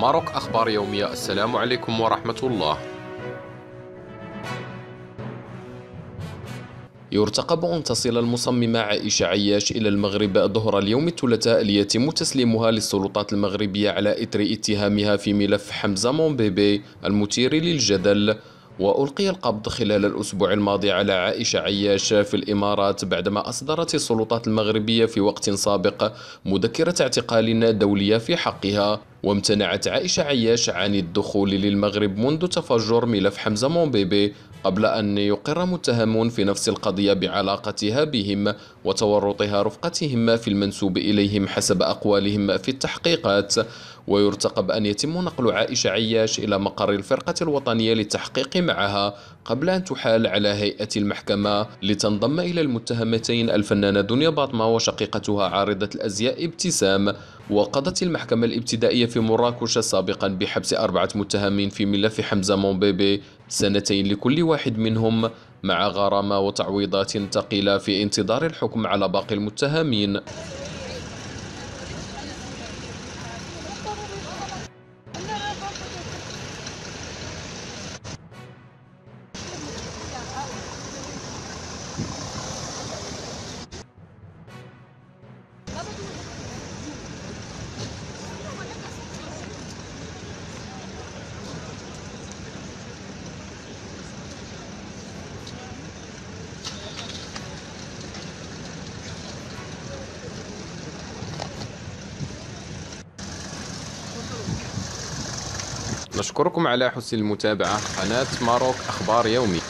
ماروك أخبار يومية. السلام عليكم ورحمة الله. يرتقب أن تصل المصممة عائشة عياش إلى المغرب ظهر اليوم الثلاثاء ليتم تسليمها للسلطات المغربية على إثر اتهامها في ملف حمزة مومبيبي المثير للجدل. وألقي القبض خلال الأسبوع الماضي على عائشة عياش في الإمارات بعدما أصدرت السلطات المغربية في وقت سابق مذكرة اعتقال دولية في حقها. وامتنعت عائشة عياش عن الدخول للمغرب منذ تفجر ملف حمزة مومبيبي، قبل أن يقر متهمون في نفس القضية بعلاقتها بهم وتورطها رفقتهم في المنسوب إليهم حسب أقوالهم في التحقيقات. ويرتقب أن يتم نقل عائشة عياش إلى مقر الفرقة الوطنية للتحقيق معها قبل أن تحال على هيئة المحكمة لتنضم إلى المتهمتين الفنانة دنيا باطمة وشقيقتها عارضة الأزياء ابتسام. وقضت المحكمة الابتدائية في مراكش سابقا بحبس 4 متهمين في ملف حمزة مومبيبي 2 لكل واحد منهم، مع غرامة وتعويضات ثقيلة في انتظار الحكم على باقي المتهمين. نشكركم على حسن المتابعة. قناة ماروك أخبار يومية.